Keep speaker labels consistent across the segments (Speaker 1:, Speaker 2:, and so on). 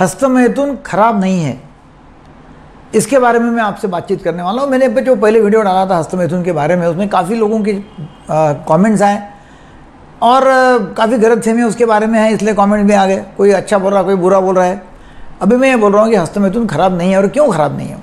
Speaker 1: हस्तमैथुन खराब नहीं है, इसके बारे में मैं आपसे बातचीत करने वाला हूँ। मैंने जो पहले वीडियो डाला था हस्तमैथुन के बारे में, उसमें काफ़ी लोगों के कमेंट्स आए और काफ़ी गलतफहमी उसके बारे में है, इसलिए कमेंट भी आ गए। कोई अच्छा बोल रहा है, कोई बुरा बोल रहा है। अभी मैं ये बोल रहा हूँ कि हस्तमैथुन खराब नहीं है और क्यों खराब नहीं है।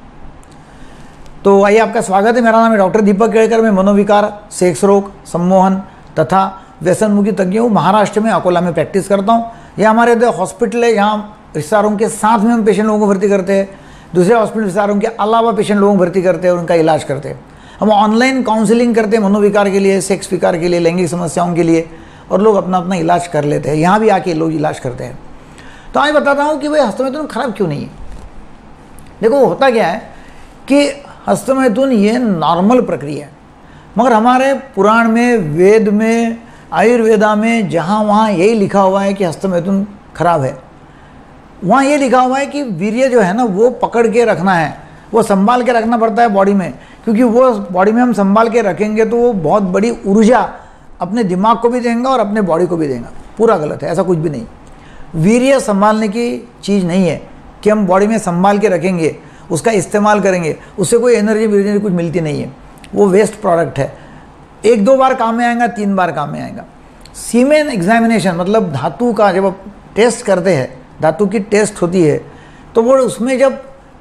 Speaker 1: तो आइए, आपका स्वागत है। मेरा नाम है डॉक्टर दीपक केड़कर। मैं मनोविकार, सेक्स रोग, सम्मोहन तथा व्यसन मुक्ति तज्ञ हूँ। महाराष्ट्र में अकोला में प्रैक्टिस करता हूँ। यह हमारे जो हॉस्पिटल है, यहाँ रिश्तेदारों के साथ में हम पेशेंट लोगों को भर्ती करते हैं। दूसरे हॉस्पिटल रिश्तेदारों के अलावा पेशेंट लोगों को भर्ती करते हैं और उनका इलाज करते हैं। हम ऑनलाइन काउंसलिंग करते हैं मनोविकार के लिए, सेक्स विकार के लिए, लैंगिक समस्याओं के लिए, और लोग अपना अपना इलाज कर लेते हैं। यहाँ भी आके लोग इलाज करते हैं। तो आज बताता हूँ कि भाई हस्तमैथुन खराब क्यों नहीं है। देखो, होता क्या है कि हस्तमैथुन ये नॉर्मल प्रक्रिया है, मगर हमारे पुराण में, वेद में, आयुर्वेदा में जहाँ वहाँ यही लिखा हुआ है कि हस्तमैथुन खराब है। वहाँ ये लिखा हुआ है कि वीर्य जो है ना, वो पकड़ के रखना है, वो संभाल के रखना पड़ता है बॉडी में, क्योंकि वो बॉडी में हम संभाल के रखेंगे तो वो बहुत बड़ी ऊर्जा अपने दिमाग को भी देंगे और अपने बॉडी को भी देगा। पूरा गलत है, ऐसा कुछ भी नहीं। वीर्य संभालने की चीज़ नहीं है कि हम बॉडी में संभाल के रखेंगे, उसका इस्तेमाल करेंगे, उससे कोई एनर्जी कुछ मिलती नहीं है। वो वेस्ट प्रोडक्ट है। 1-2 बार काम में आएगा, 3 बार काम में आएगा। सीमेन एग्जामिनेशन मतलब धातु का जब आप टेस्ट करते हैं, धातु की टेस्ट होती है, तो वो उसमें जब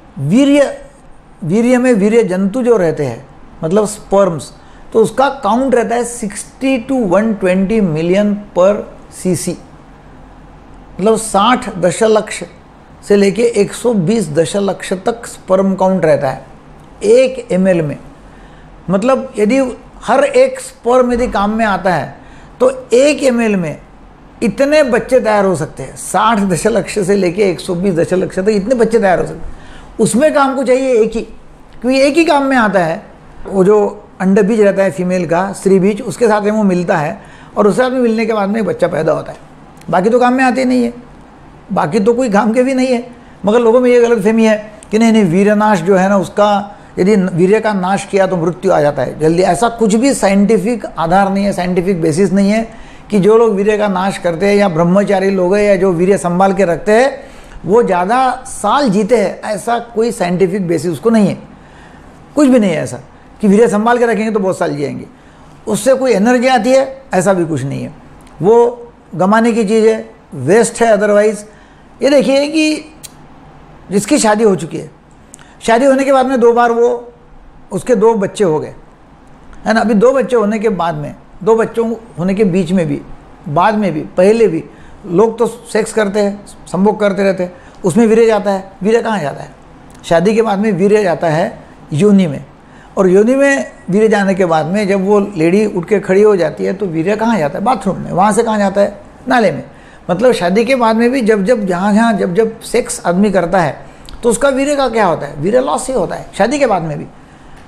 Speaker 1: वीर्य में वीर्य जंतु जो रहते हैं, मतलब स्पर्म्स, तो उसका काउंट रहता है 60 to 120 मिलियन पर सीसी, मतलब 60 दशलक्ष से लेके 120 दशलक्ष तक स्पर्म काउंट रहता है 1 ml में। मतलब यदि हर एक स्पर्म यदि काम में आता है तो 1 ml में इतने बच्चे तैयार हो सकते हैं। 60 दशलक्ष से लेके 120 दशलक्ष तक इतने बच्चे तैयार हो सकते हैं। उसमें काम को चाहिए एक ही, क्योंकि एक ही काम में आता है। वो जो अंडा बीज रहता है फीमेल का, स्त्री बीज, उसके साथ में वो मिलता है और उसके साथ में मिलने के बाद में एक बच्चा पैदा होता है। बाकी तो काम में आते नहीं है, बाकी तो कोई काम के भी नहीं है। मगर लोगों में ये गलतफहमी है कि नहीं, वीर्यनाश जो है ना, उसका यदि वीर्य का नाश किया तो मृत्यु आ जाता है जल्दी। ऐसा कुछ भी साइंटिफिक आधार नहीं है, साइंटिफिक बेसिस नहीं है कि जो लोग वीर्य का नाश करते हैं या ब्रह्मचारी लोग हैं या जो वीर्य संभाल के रखते हैं वो ज़्यादा साल जीते हैं, ऐसा कोई साइंटिफिक बेसिस उसको नहीं है। कुछ भी नहीं है ऐसा कि वीर्य संभाल के रखेंगे तो बहुत साल जिएंगे, उससे कोई एनर्जी आती है, ऐसा भी कुछ नहीं है। वो गंवाने की चीज़ है, वेस्ट है। अदरवाइज़ ये देखिए कि जिसकी शादी हो चुकी है, शादी होने के बाद में 2 बार वो उसके 2 बच्चे हो गए, है ना। अभी 2 बच्चे होने के बाद में, 2 बच्चों होने के बीच में भी, बाद में भी, पहले भी लोग तो सेक्स करते हैं, संभोग करते रहते हैं, उसमें वीर्य जाता है। वीर्य कहाँ जाता है? शादी के बाद में वीर्य जाता है योनि में, और योनि में वीर्य जाने के बाद में जब वो लेडी उठ के खड़ी हो जाती है तो वीर्य कहाँ जाता है? बाथरूम में। वहाँ से कहाँ जाता है? नाले में। मतलब शादी के बाद में भी जब सेक्स आदमी करता है तो उसका वीर्य का क्या होता है? वीर्य लॉस ही होता है। शादी के बाद में भी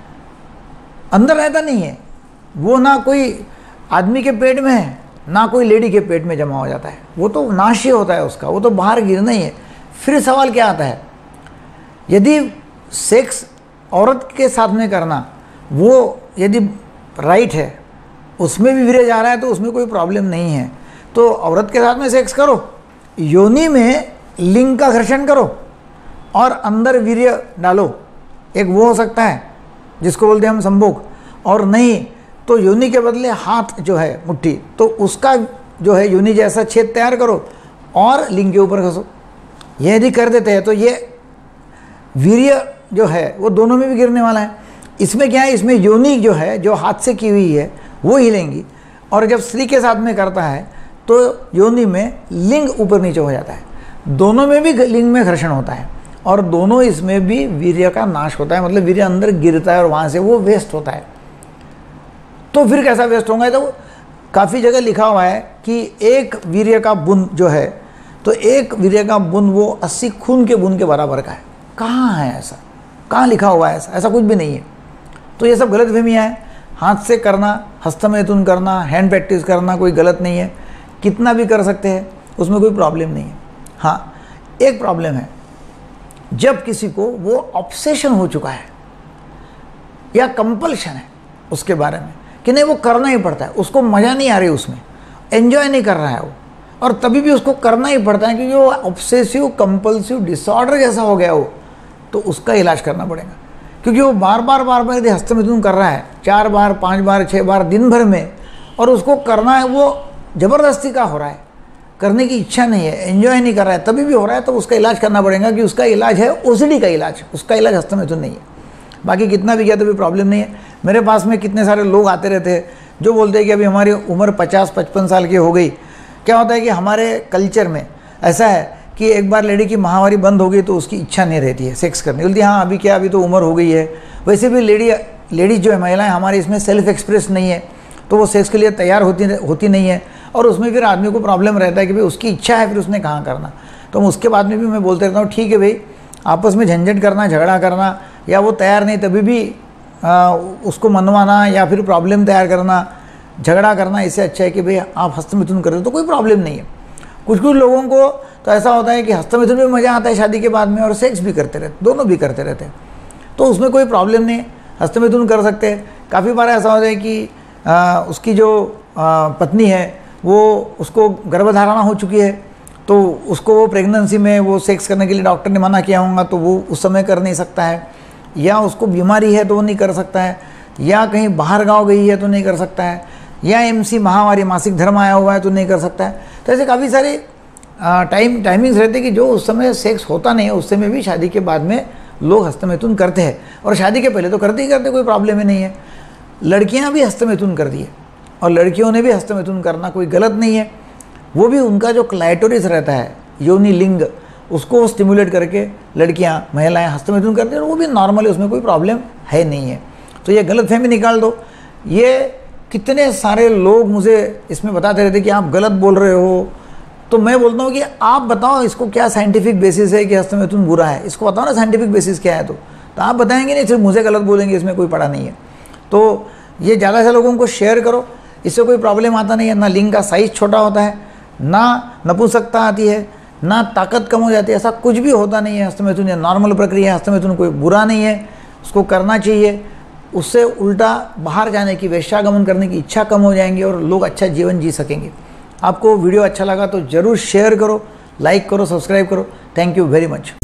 Speaker 1: अंदर रहता नहीं है वो, ना कोई आदमी के पेट में है ना कोई लेडी के पेट में जमा हो जाता है, वो तो नाश ही होता है उसका, वो तो बाहर गिरना ही है। फिर सवाल क्या आता है? यदि सेक्स औरत के साथ में करना वो यदि राइट है, उसमें भी वीर्य जा रहा है तो उसमें कोई प्रॉब्लम नहीं है, तो औरत के साथ में सेक्स करो, योनि में लिंग का घर्षण करो और अंदर वीर्य डालो। एक वो हो सकता है जिसको बोलते हैं हम संभोग, और नहीं तो योनि के बदले हाथ जो है मुट्ठी, तो उसका जो है योनि जैसा छेद तैयार करो और लिंग के ऊपर घसो। ये यदि कर देते हैं तो ये वीर्य जो है वो दोनों में भी गिरने वाला है। इसमें क्या है? इसमें योनि जो है, जो हाथ से की हुई है, वो हिलेंगी, और जब स्त्री के साथ में करता है तो योनि में लिंग ऊपर नीचे हो जाता है। दोनों में भी लिंग में घर्षण होता है और दोनों इसमें भी वीर्य का नाश होता है, मतलब वीर्य अंदर गिरता है और वहाँ से वो वेस्ट होता है। तो फिर कैसा वेस्ट होगा? तो काफ़ी जगह लिखा हुआ है कि एक वीर्य का बूंद जो है, तो एक वीर्य का बूंद वो 80 खून के बूंद के बराबर का है। कहाँ है ऐसा? कहाँ लिखा हुआ है ऐसा? ऐसा कुछ भी नहीं है। तो ये सब गलतफहमियाँ हैं। हाथ से करना, हस्तमैथुन करना, हैंड प्रैक्टिस करना कोई गलत नहीं है, कितना भी कर सकते हैं, उसमें कोई प्रॉब्लम नहीं है। हाँ, एक प्रॉब्लम है, जब किसी को वो ऑब्सेशन हो चुका है या कंपल्शन है उसके बारे में कि नहीं वो करना ही पड़ता है, उसको मज़ा नहीं आ रही, उसमें एंजॉय नहीं कर रहा है, और तभी भी उसको करना ही पड़ता है क्योंकि वो ऑब्सेसिव कंपल्सिव डिसऑर्डर जैसा हो गया वो, तो उसका इलाज करना पड़ेगा। क्योंकि वो बार बार यदि हस्तमैथुन कर रहा है 4 बार 5 बार 6 बार दिन भर में, और उसको करना है वो ज़बरदस्ती का हो रहा है, करने की इच्छा नहीं है, एंजॉय नहीं कर रहा है, तभी भी हो रहा है, तो उसका इलाज करना पड़ेगा कि उसका इलाज है ओसीडी का इलाज, उसका इलाज हस्तमैथुन नहीं है। बाकी कितना भी किया तो भी प्रॉब्लम नहीं है। मेरे पास में कितने सारे लोग आते रहते हैं जो बोलते हैं कि अभी हमारी उम्र 50-55 साल की हो गई। क्या होता है कि हमारे कल्चर में ऐसा है कि एक बार लेडी की माहवारी बंद हो गई तो उसकी इच्छा नहीं रहती है सेक्स करने की, बोलती हाँ अभी क्या, अभी तो उम्र हो गई है। वैसे भी लेडीज जो है, महिलाएं हमारी इसमें सेल्फ एक्सप्रेस नहीं है, तो वो सेक्स के लिए तैयार होती नहीं है, और उसमें फिर आदमी को प्रॉब्लम रहता है कि भाई उसकी इच्छा है, फिर उसने कहाँ करना। तो उसके बाद में भी मैं बोलते रहता हूँ ठीक है भाई, आपस में झंझट करना, झगड़ा करना, या वो तैयार नहीं तभी भी उसको मनवाना या फिर प्रॉब्लम तैयार करना, झगड़ा करना, इससे अच्छा है कि भाई आप हस्तमैथुन कर दो तो कोई प्रॉब्लम नहीं है। कुछ लोगों को तो ऐसा होता है कि हस्तमैथुन में मज़ा आता है शादी के बाद में, और सेक्स भी करते रहते, दोनों भी करते रहते हैं, तो उसमें कोई प्रॉब्लम नहीं है, हस्तमैथुन कर सकते हैं। काफ़ी बार ऐसा होता है कि उसकी जो पत्नी है वो, उसको गर्भधारणा हो चुकी है, तो उसको वो प्रेगनेंसी में वो सेक्स करने के लिए डॉक्टर ने मना किया होगा, तो वो उस समय कर नहीं सकता है, या उसको बीमारी है तो वो नहीं कर सकता है, या कहीं बाहर गाँव गई है तो नहीं कर सकता है, या MC महावारी मासिक धर्म आया हुआ है तो नहीं कर सकता है। तो ऐसे काफ़ी सारे टाइमिंग्स रहते हैं कि जो उस समय सेक्स होता नहीं है, उस समय भी शादी के बाद में लोग हस्तमैथुन करते हैं, और शादी के पहले तो करते ही करते, कोई प्रॉब्लम ही नहीं है। लड़कियां भी हस्तमैथुन कर दी है, और लड़कियों ने भी हस्तमैथुन करना कोई गलत नहीं है। वो भी उनका जो क्लाइटोरिस रहता है, योनि लिंग, उसको स्टिमुलेट करके लड़कियां, महिलाएं हस्तमैथुन करती हैं, और वो भी नॉर्मल है, उसमें कोई प्रॉब्लम है नहीं है। तो ये गलतफहमी निकाल दो। ये कितने सारे लोग मुझे इसमें बताते रहते कि आप गलत बोल रहे हो, तो मैं बोलता हूँ कि आप बताओ इसको क्या साइंटिफिक बेसिस है कि हस्तमैथुन बुरा है, इसको बताओ ना साइंटिफिक बेसिस क्या है। तो आप बताएंगे नहीं, सिर्फ मुझे गलत बोलेंगे, इसमें कोई पड़ा नहीं है। तो ये ज़्यादा से लोगों को शेयर करो, इससे कोई प्रॉब्लम आता नहीं है। ना लिंग का साइज़ छोटा होता है, ना नपुंसकता आती है, ना ताकत कम हो जाती है, ऐसा कुछ भी होता नहीं है। हस्तमैथुन ये नॉर्मल प्रक्रिया है, हस्तमैथुन कोई बुरा नहीं है, उसको करना चाहिए। उससे उल्टा बाहर जाने की, वेश्यागमन करने की इच्छा कम हो जाएंगी, और लोग अच्छा जीवन जी सकेंगे। आपको वीडियो अच्छा लगा तो ज़रूर शेयर करो, लाइक करो, सब्सक्राइब करो। Thank you very much.